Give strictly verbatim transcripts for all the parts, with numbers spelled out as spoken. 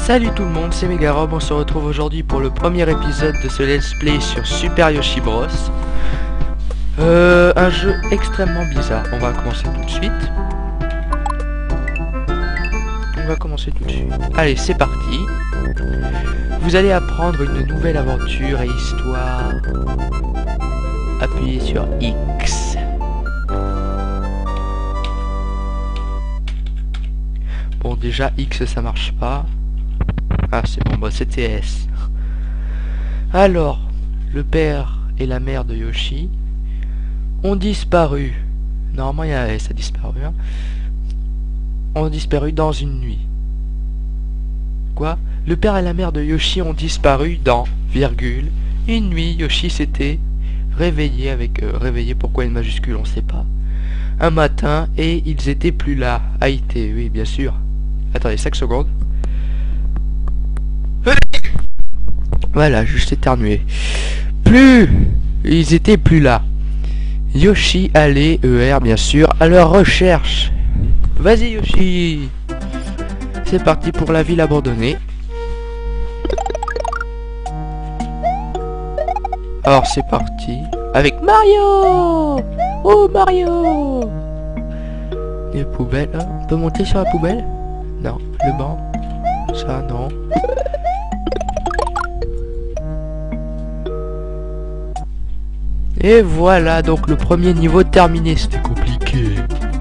Salut tout le monde, c'est Megarob, on se retrouve aujourd'hui pour le premier épisode de ce let's play sur Super Yoshi Bros. Euh, un jeu extrêmement bizarre, on va commencer tout de suite. On va commencer tout de suite. Allez, c'est parti. Vous allez apprendre une nouvelle aventure et histoire. Appuyez sur X. Bon, déjà X ça marche pas. Ah c'est bon, bah c'était S. Alors, le père et la mère de Yoshi ont disparu. Normalement il y a S a disparu. Hein. Ont disparu dans une nuit. Quoi? Le père et la mère de Yoshi ont disparu dans, virgule, une nuit. Yoshi s'était réveillé avec... Euh, réveillé, pourquoi une majuscule, on sait pas. Un matin, et ils étaient plus là. A I T, oui bien sûr. Attendez, cinq secondes. Voilà, juste éternué. Plus ils étaient plus là. Yoshi allait, E R bien sûr, à leur recherche. Vas-y Yoshi. C'est parti pour la ville abandonnée. Alors c'est parti. Avec Mario. Oh Mario. Les poubelles, hein. On peut monter sur la poubelle? Non, le banc. Ça non. Et voilà donc le premier niveau terminé. C'était compliqué.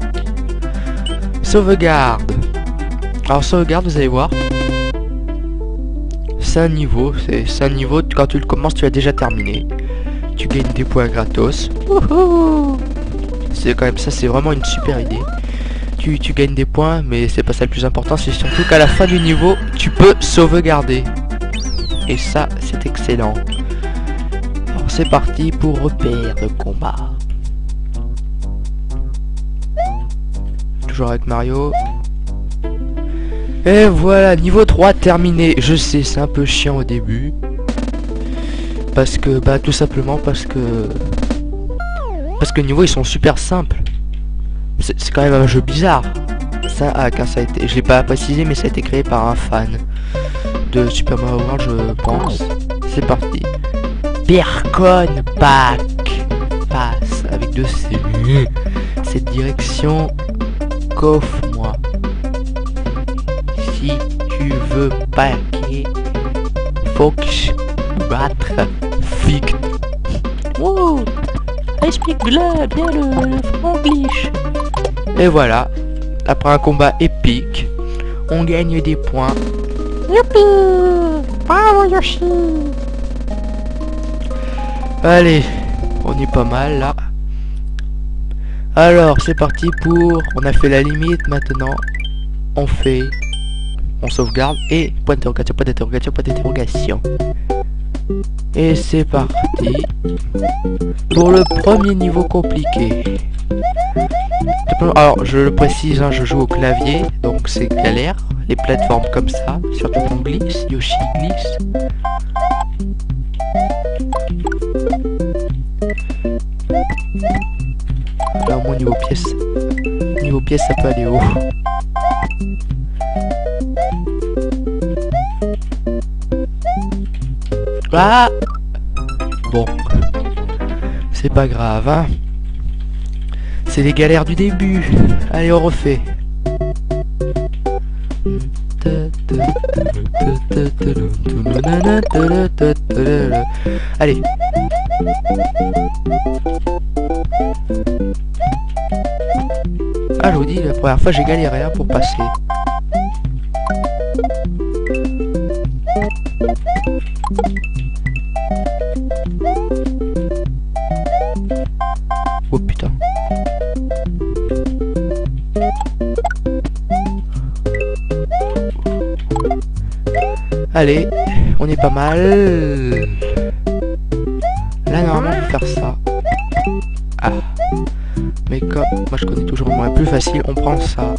Sauvegarde. Alors sauvegarde, vous allez voir. C'est un niveau. C'est un niveau. Quand tu le commences, tu as déjà terminé. Tu gagnes des points gratos. C'est quand même ça. C'est vraiment une super idée. Tu, tu gagnes des points, mais c'est pas ça le plus important. C'est surtout qu'à la fin du niveau, tu peux sauvegarder. Et ça, c'est excellent. C'est parti pour repère de combat. Toujours avec Mario. Et voilà, niveau trois terminé. Je sais, c'est un peu chiant au début. Parce que, bah tout simplement parce que... Parce que les niveaux ils sont super simples. C'est quand même un jeu bizarre. Ça, ah, car ça a été... Je l'ai pas précisé, mais ça a été créé par un fan de Super Mario World, je pense. C'est parti. Percon Pack passe avec deux C. Cette direction coffre-moi. Si tu veux paquer, faut que je battre fict. Wow, explique-le bien le, le franglish. Et voilà, après un combat épique, on gagne des points. Youpi! Bravo Yoshi! Allez, on est pas mal là. Alors c'est parti pour... On a fait la limite, maintenant on fait... On sauvegarde et point d'interrogation, point d'interrogation, point d'interrogation. Et c'est parti pour le premier niveau compliqué. Alors je le précise, hein, je joue au clavier, donc c'est galère. Les plateformes comme ça, surtout qu'on glisse, Yoshi glisse. Là au moins niveau pièce, niveau pièce ça peut aller haut. Ah bon, c'est pas grave, hein. C'est les galères du début. Allez, on refait. Allez. Ah, je vous dis, la première fois j'ai galéré hein, pour passer. Oh putain. Allez, on est pas mal. Là normalement on peut faire ça. Ah. Mais comme moi je connais toujours le moyen plus facile, on prend ça.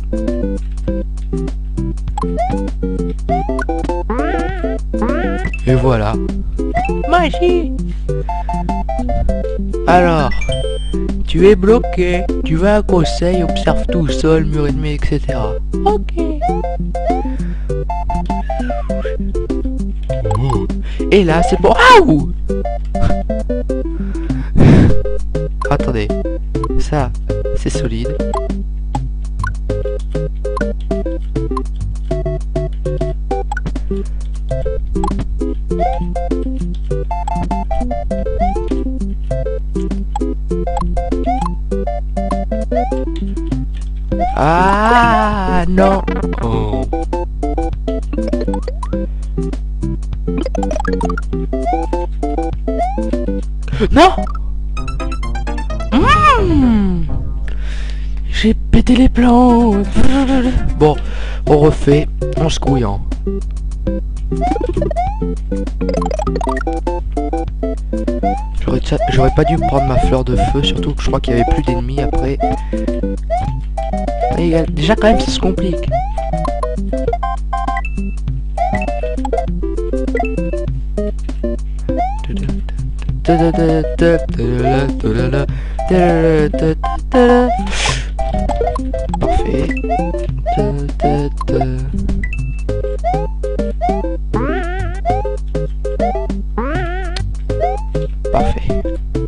Et voilà. Magie. Alors, tu es bloqué. Tu vas à conseil, observe tout, sol, mur ennemi, et cetera. Ok. Oh. Et là, c'est bon. Ah ouh. Attendez. Ça, c'est solide. Ah non. Oh. Non. Mmh. J'ai pété les plans. Bon, on refait en se couillant. J'aurais pas dû prendre ma fleur de feu, surtout que je crois qu'il y avait plus d'ennemis après. Mais déjà quand même ça se complique. Parfait. Parfait.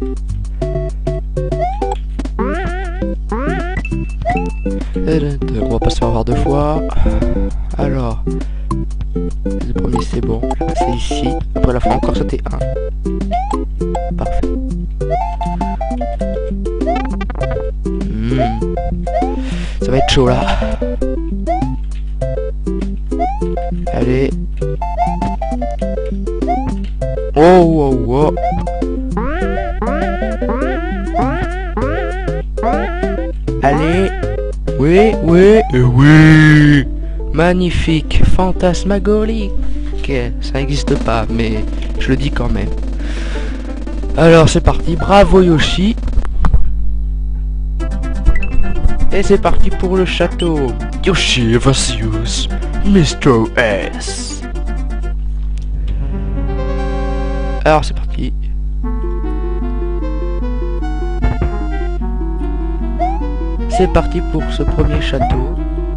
On va pas se faire avoir deux fois. Alors, le premier c'est bon. C'est ici. Après la fois encore sauter un. Parfait. Mmh. Ça va être chaud là. Allez. Oh, oh, oh. Allez. Oui, oui, et oui. Magnifique, fantasmagorique. Ça n'existe pas, mais je le dis quand même. Alors c'est parti, bravo Yoshi. Et c'est parti pour le château. Yoshi versus mister S. Alors c'est parti. C'est parti pour ce premier château.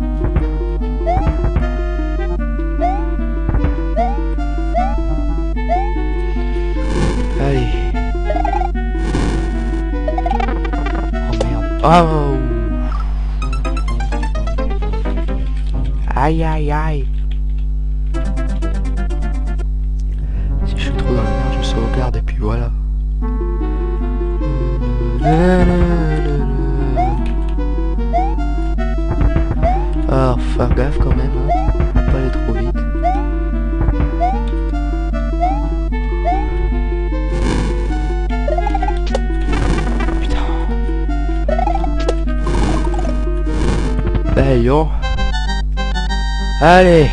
Allez. Oh merde. Oh. Aïe aïe aïe. Si je suis trop dans la merde, je me sauvegarde et puis voilà. Ah, faut faire gaffe quand même, hein. Faut pas aller trop vite. Putain. Ben yo. Allez.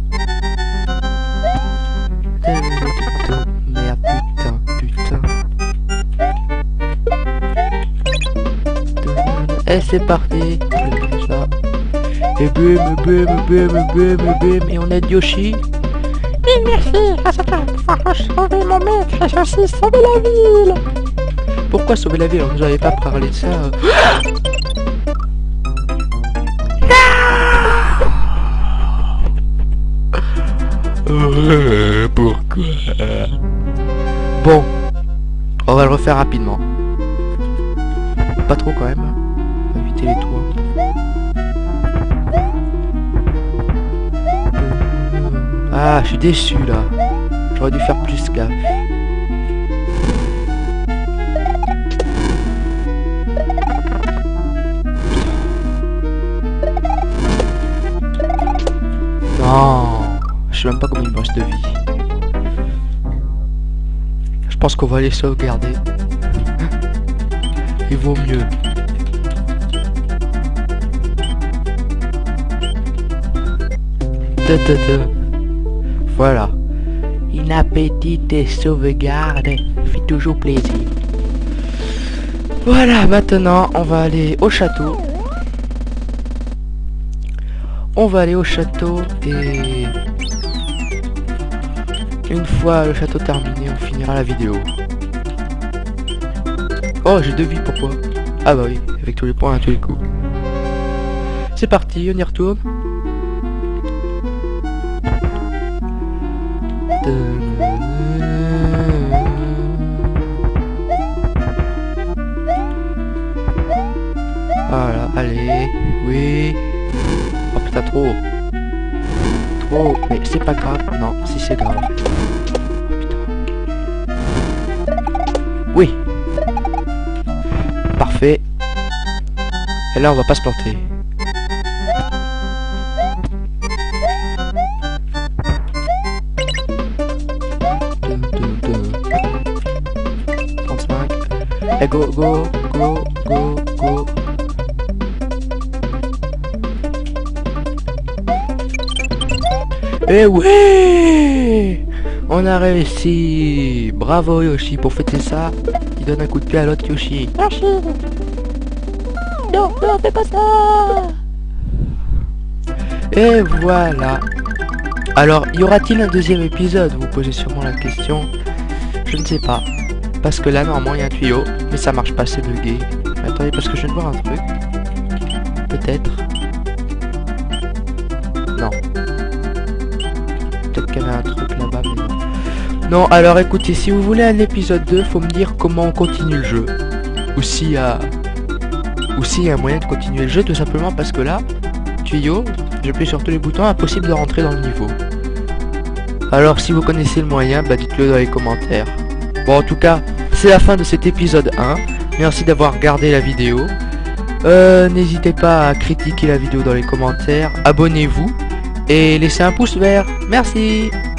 Merde, putain, putain. Et c'est parti. Ça. Et boum, boum, boum, boum, boum, et on aide Yoshi. Oui, merci, grâce à toi, pouvoir sauver mon maître et aussi sauver la ville. Pourquoi sauver la ville? On nous avait pas parlé de ça. Euh, pourquoi? Bon, on va le refaire rapidement. Pas trop quand même. On va éviter les toits. Ah, je suis déçu là. J'aurais dû faire plus gaffe. Non, je sais même pas combien il me reste de vie. Je pense qu'on va les sauvegarder. Il vaut mieux. Da, da, da. Voilà. Une petite sauvegarde fait toujours plaisir. Voilà, maintenant on va aller au château. On va aller au château et une fois le château terminé, on finira la vidéo. Oh, j'ai deux vies, pourquoi? Ah bah oui, avec tous les points à tous les coups. C'est parti, on y retourne. Voilà, allez, oui. Oh putain, trop. Trop, mais c'est pas grave. Non, si c'est grave. Oh, putain. Oui. Parfait. Et là, on va pas se planter. trente-cinq. Et go, go, go, go, go. Eh ouais, on a réussi. Bravo Yoshi. Pour fêter ça, il donne un coup de pied à l'autre Yoshi. Yoshi. Non, non, fais pas ça. Et voilà. Alors, y aura-t-il un deuxième épisode? Vous posez sûrement la question. Je ne sais pas. Parce que là, normalement, il y a un tuyau. Mais ça marche pas, c'est bugué. Attendez, parce que je viens de voir un truc. Peut-être. Non. Peut-être qu'il y avait un truc là-bas, mais non. Non, alors écoutez, si vous voulez un épisode deux, faut me dire comment on continue le jeu. Ou s'il y a... Ou s'il y a un moyen de continuer le jeu, tout simplement parce que là, tuyau, j'appuie sur tous les boutons, impossible de rentrer dans le niveau. Alors si vous connaissez le moyen, bah dites-le dans les commentaires. Bon, en tout cas, c'est la fin de cet épisode un. Merci d'avoir regardé la vidéo. Euh, n'hésitez pas à critiquer la vidéo dans les commentaires. Abonnez-vous. Et laissez un pouce vert. Merci.